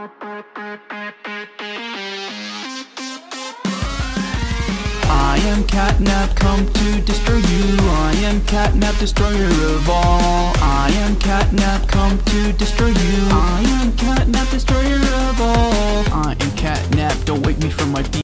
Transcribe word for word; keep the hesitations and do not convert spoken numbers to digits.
I am Catnap, come to destroy you. I am Catnap, destroyer of all. I am Catnap, come to destroy you. I am Catnap, destroyer of all. I am Catnap, don't wake me from my